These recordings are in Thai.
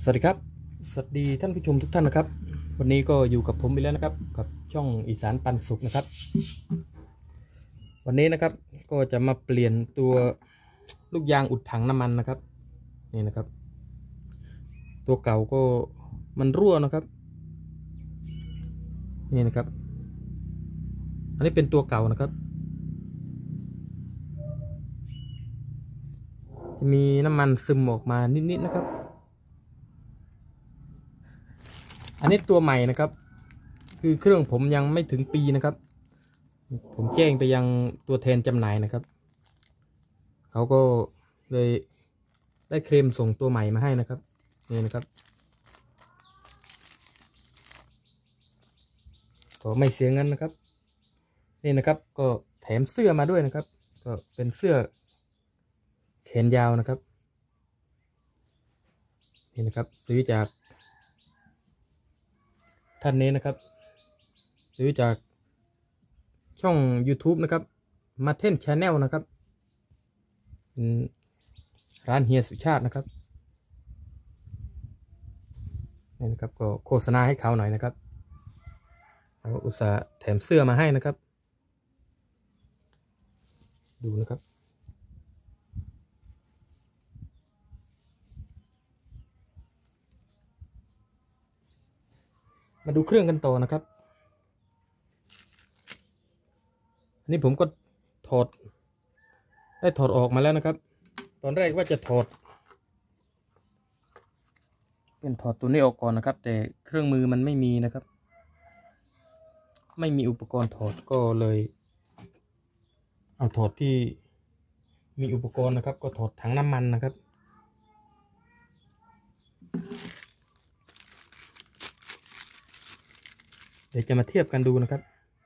สวัสดีครับสวัสดีท่านผู้ชมทุกท่านนะครับวันนี้ก็อยู่กับผมอีกแล้วนะครับกับช่องอีสานปันสุขนะครับวันนี้นะครับก็จะมาเปลี่ยนตัวลูกยางอุดถังน้ำมันนะครับนี่นะครับตัวเก่าก็มันรั่วนะครับนี่นะครับอันนี้เป็นตัวเก่านะครับจะมีน้ำมันซึมออกมานิดๆนะครับอันนี้ตัวใหม่นะครับคือเครื่องผมยังไม่ถึงปีนะครับผมแจ้งไปยังตัวแทนจำหน่ายนะครับเขาก็เลยได้เคลมส่งตัวใหม่มาให้นะครับนี่นะครับก็ไม่เสียเงินนะครับนี่นะครับก็แถมเสื้อมาด้วยนะครับก็เป็นเสื้อแขนยาวนะครับนี่นะครับซื้อจากท่านนี้นะครับซื้อจากช่อง YouTube นะครับมาเทนชาแนลนะครับร้านเฮียสุชาตินะครับนี่นะครับก็โฆษณาให้เขาหน่อยนะครับเขาอุตส่าห์แถมเสื้อมาให้นะครับดูนะครับมาดูเครื่องกันต่อนะครับอันนี้ผมก็ถอดออกมาแล้วนะครับตอนแรกว่าจะถอดตัวนี้ออกก่อนนะครับแต่เครื่องมือมันไม่มีนะครับไม่มีอุปกรณ์ถอดก็เลยเอาถอดที่มีอุปกรณ์นะครับก็ถอดถังน้ำมันนะครับเดี๋ยวจะมาเทียบกันดูนะครับ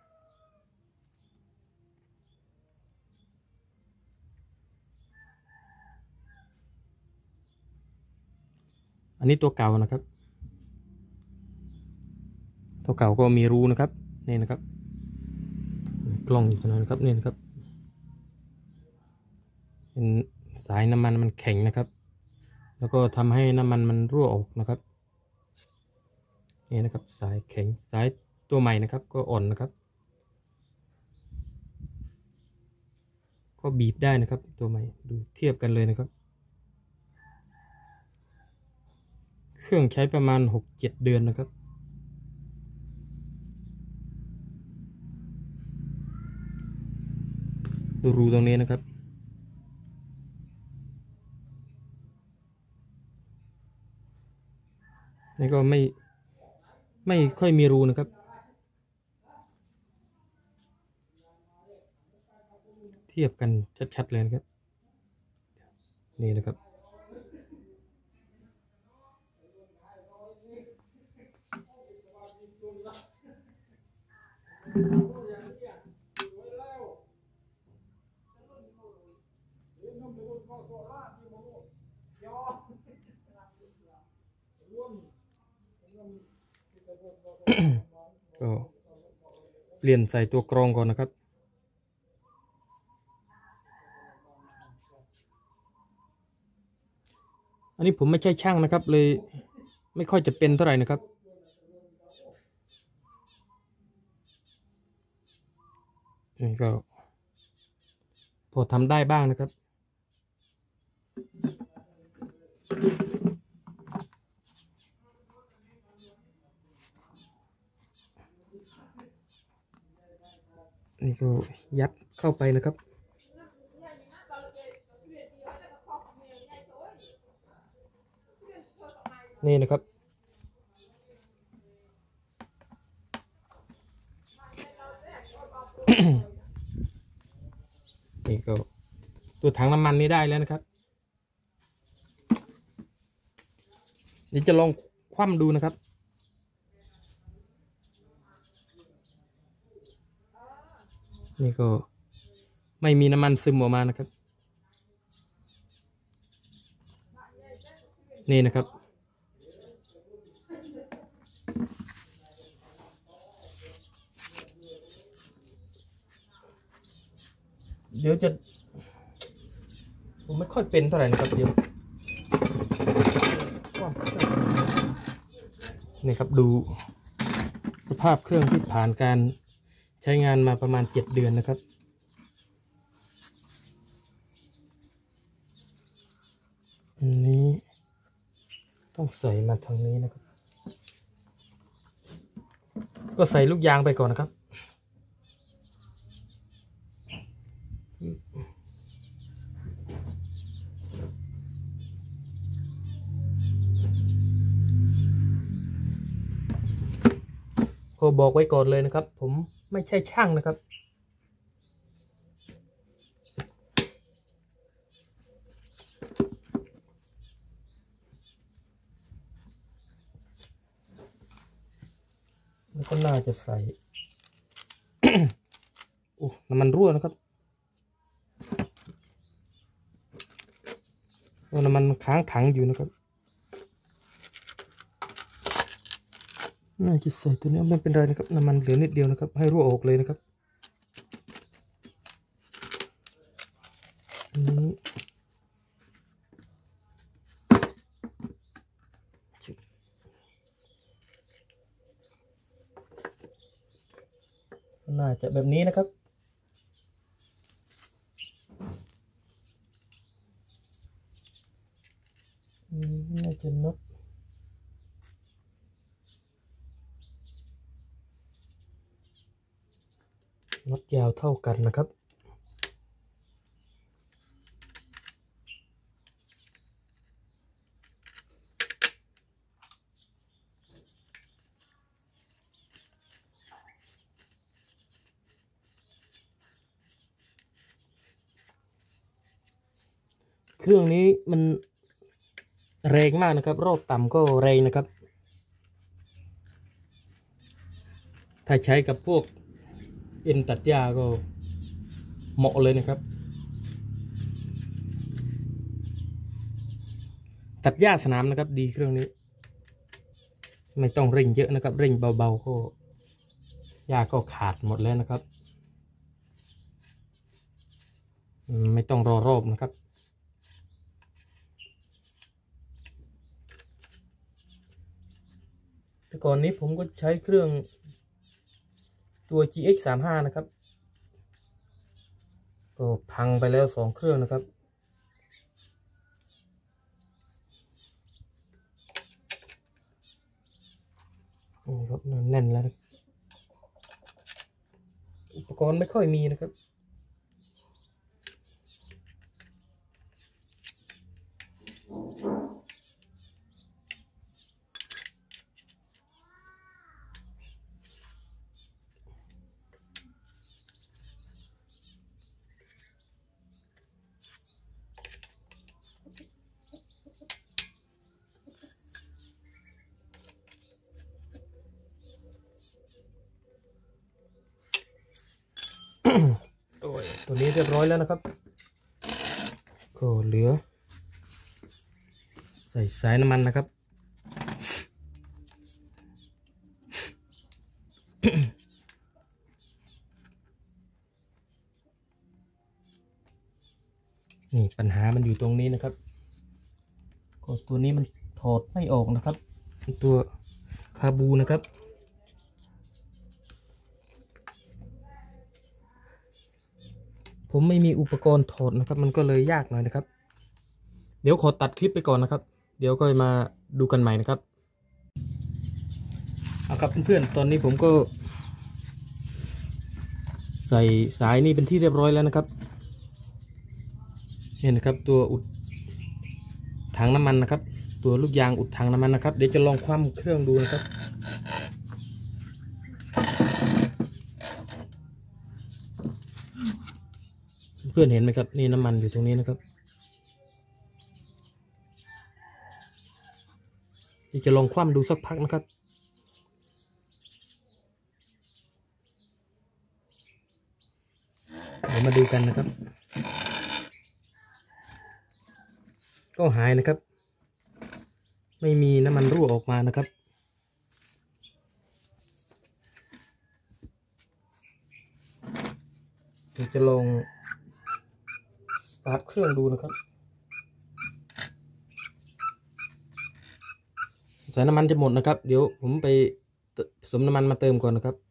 อันนี้ตัวเก่านะครับตัวเก่าก็มีรูนะครับนี่นะครับกล้องอยู่ตรงนั้นนะครับนี่นะครับเป็นสายน้ำมันมันแข็งนะครับแล้วก็ทำให้น้ำมันมันรั่วออกนะครับนี่นะครับสายแข็งสายตัวใหม่นะครับก็อ่อนนะครับก็บีบได้นะครับตัวใหม่ดูเทียบกันเลยนะครับเครื่องใช้ประมาณ 6-7 เดือนนะครับดูรูตรงนี้นะครับนี่ก็ไม่ค่อยมีรูนะครับเทียบกันชัดๆเลยนะครับนี่นะครับก็เปลี่ยนใส่ตัวกรองก่อนนะครับอันนี้ผมไม่ใช่ช่างนะครับเลยไม่ค่อยจะเป็นเท่าไหร่นะครับนี่ก็พอทำได้บ้างนะครับนี่ก็ยัดเข้าไปนะครับนี่นะครับนี่ก็ตัวถังน้ำมันนี้ได้แล้วนะครับเดี๋ยวจะลองคว่ำดูนะครับนี่ก็ไม่มีน้ำมันซึมออกมานะครับนี่นะครับเดี๋ยวจะผมไม่ค่อยเป็นเท่าไหร่นะครับเดี๋ยวนี่ครับดูสภาพเครื่องที่ผ่านการใช้งานมาประมาณ7 เดือนนะครับอันนี้ต้องใส่มาทางนี้นะครับก็ใส่ลูกยางไปก่อนนะครับก็บอกไว้ก่อนเลยนะครับผมไม่ใช่ช่างนะครับแล้วก็น่าจะใส่ โอ้น้ำมันรั่วนะครับน้ำมันค้างถังอยู่นะครับน่าจะใส่ตัวนี้ไม่เป็นไรนะครับน้ำมันเหลือนิดเดียวนะครับให้รั่วออกเลยนะครับน่าจะแบบนี้นะครับน่าจะน็อตยาวเท่ากันนะครับเครื่องนี้มันแรงมากนะครับรอบต่ำก็แรงนะครับถ้าใช้กับพวกเอ็นตัดหญ้าก็เหมาะเลยนะครับตัดหญ้าสนามนะครับดีเครื่องนี้ไม่ต้องเร่งเยอะนะครับเร่งเบาๆก็หญ้าก็ขาดหมดแล้วนะครับไม่ต้องรอรอบนะครับแต่ก่อนนี้ผมก็ใช้เครื่องตัว GX35 นะครับก็พังไปแล้ว2 เครื่องนะครับนี่ครับแน่นแล้วอุปกรณ์ไม่ค่อยมีนะครับตัวนี้เรียบร้อยแล้วนะครับก็เหลือใส่สายน้ำมันนะครับนี่ปัญหามันอยู่ตรงนี้นะครับก็ตัวนี้มันถอดไม่ออกนะครับตัวคาบูนะครับผมไม่มีอุปกรณ์ถอดนะครับมันก็เลยยากหน่อยนะครับเดี๋ยวขอตัดคลิปไปก่อนนะครับเดี๋ยวก็มาดูกันใหม่นะครับเอาครับเพื่อนๆตอนนี้ผมก็ใส่สายนี่เป็นที่เรียบร้อยแล้วนะครับนี่นะครับตัวอุดถังน้ำมันนะครับตัวลูกยางอุดถังน้ำมันนะครับเดี๋ยวจะลองคว่ำเครื่องดูนะครับเพื่อนเห็นไหมครับนี่น้ำมันอยู่ตรงนี้นะครับเดี๋ยวจะลองคว่ำดูสักพักนะครับเดี๋ยวมาดูกันนะครับก็หายนะครับไม่มีน้ำมันรั่วออกมานะครับเดี๋ยวจะลองสตาร์ทเครื่องดูนะครับใส่น้ำมันจะหมดนะครับเดี๋ยวผมไปผสมน้ำมันมาเติมก่อนนะครับ